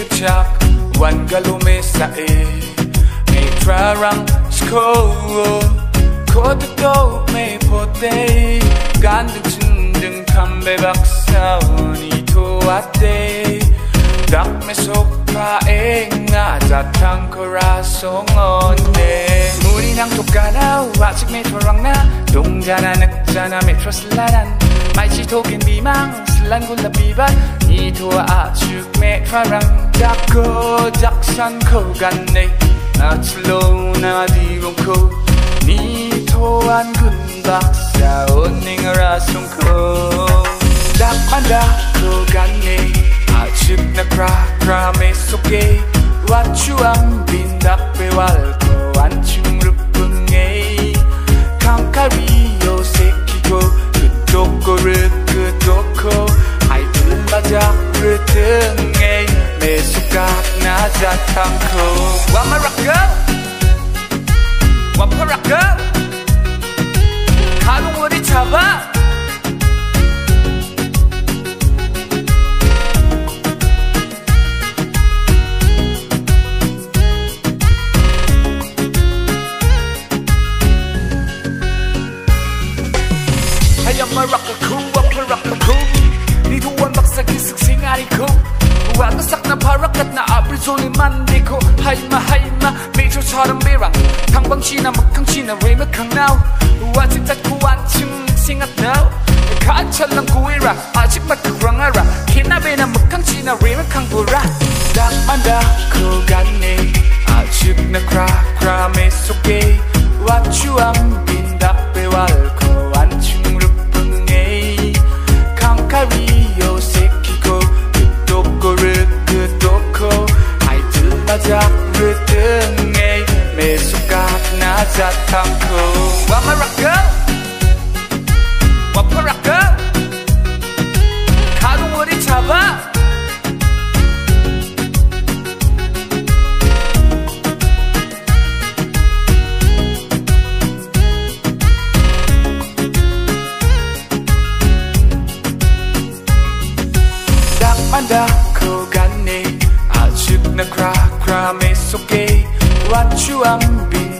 kechak wan galome sae me trarang sko ko to do me pote gandung chindung kambe baksaoni to ate dak me sokpa enga jatang corazon onde muni nang tokana wachik me trarang na 동자나 늑자나 메트로슬라란 마이치 토긴 비망 슬란 굴라비반 이토와 아축 메트라랑 작고 작산코 갔네 아틀로 나디롱코 니토한 군박사 온닝어라 송코 닥만다코 갔네 아축 나크라 메소게 와추암 빈닥베왈코 안충르풍에 강카리오 세키고 그도코르 그도코 아이들 맞아 그등에 매수가 나자탕코 와마라카 와파라카 가동머리 잡아 마라카쿠 와파라카쿠 니도한 박사기 슥생아리쿠 와그삭나 파라카나 아브리졸리 만디코 하이마 메이저처럼 비랑 당방치나 막강치나 레메강나우 와직작고 완충 닉싱앗나우 가철랑 구이라 아직 막그랑아라 키나베나 막강치나 레메강부라 닥만다 코갔네 아직 나 크라 메소게 와추암 빈닥베왈코 완충 카리오 세키고 그도코르 그도코 아이들 맞아 그등에 매수가 나자탕코 와마라카 와파라카 가동머리 잡아 만다코 갔네 아직 나 크라 메소게 와추암 빈